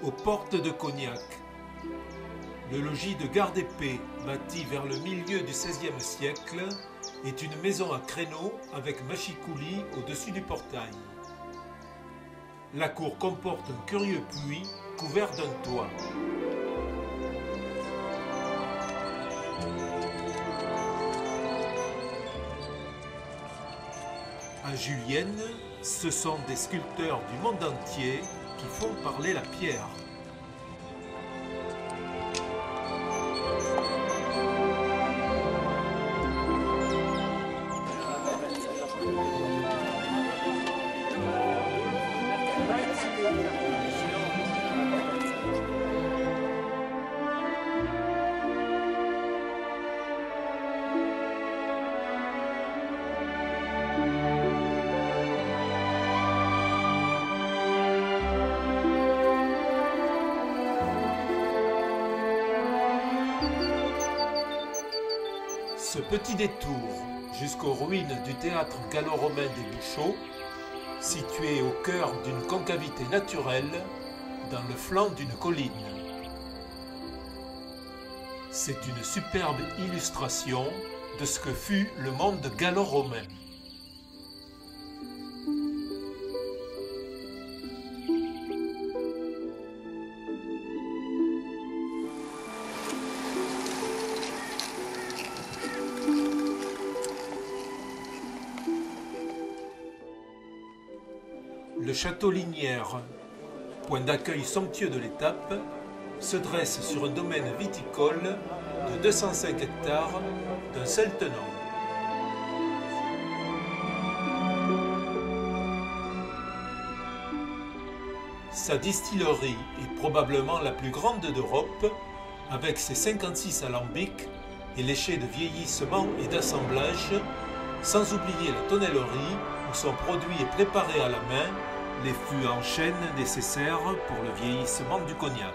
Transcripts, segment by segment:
aux portes de Cognac. Le logis de garde-épée, bâti vers le milieu du XVIe siècle, est une maison à créneaux avec mâchicoulis au-dessus du portail. La cour comporte un curieux puits couvert d'un toit. À Julienne, ce sont des sculpteurs du monde entier qui font parler la pierre. Ce petit détour jusqu'aux ruines du théâtre gallo-romain des Bouchots, situé au cœur d'une concavité naturelle, dans le flanc d'une colline. C'est une superbe illustration de ce que fut le monde gallo-romain. Le château Linière, point d'accueil somptueux de l'étape, se dresse sur un domaine viticole de 205 hectares d'un seul tenant. Sa distillerie est probablement la plus grande d'Europe, avec ses 56 alambics et les chais de vieillissement et d'assemblage, sans oublier la tonnellerie où son produit est préparé à la main, les fûts en chêne nécessaires pour le vieillissement du cognac.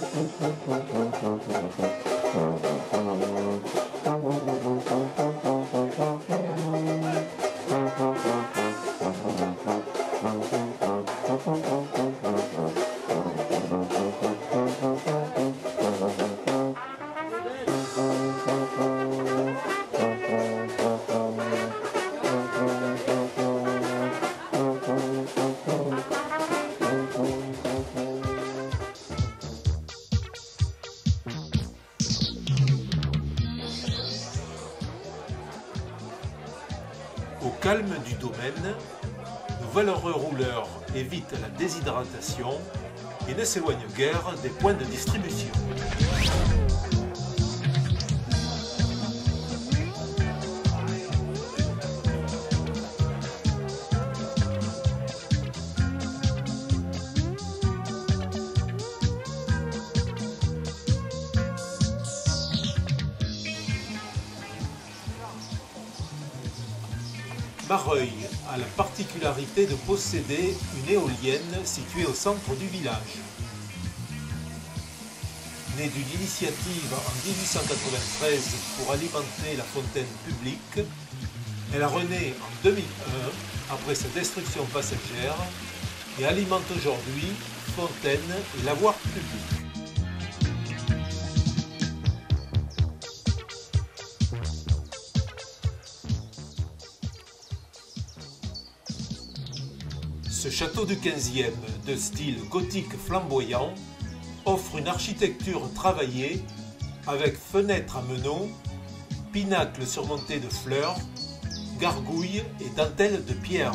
Au calme du domaine, le valeureux rouleur évite la déshydratation et ne s'éloigne guère des points de distribution. Mareuil a la particularité de posséder une éolienne située au centre du village. Née d'une initiative en 1893 pour alimenter la fontaine publique, elle a rené en 2001 après sa destruction passagère et alimente aujourd'hui fontaines et lavoirs publics. Ce château du 15e, de style gothique flamboyant, offre une architecture travaillée avec fenêtres à meneaux, pinacles surmontés de fleurs, gargouilles et dentelles de pierre.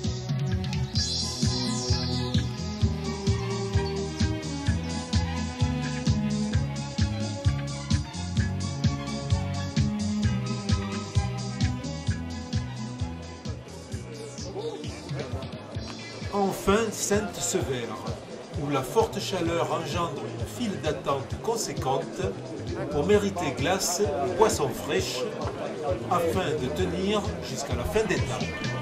Enfin, Sainte-Sevère, où la forte chaleur engendre une file d'attente conséquente pour mériter glace et boissons fraîches afin de tenir jusqu'à la fin d'étape.